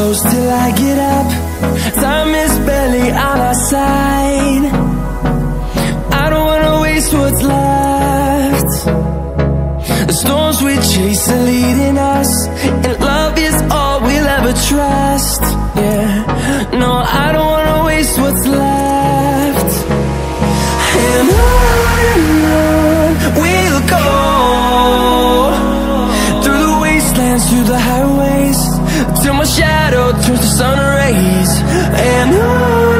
close till I get up. Time is barely on our side. I don't wanna waste what's left. The storms we chase are leading us, and love is all we'll ever trust. Yeah, no, I don't wanna waste what's left. And on we'll go, through the wastelands, through the highways, till my shadow turns to sun rays. And on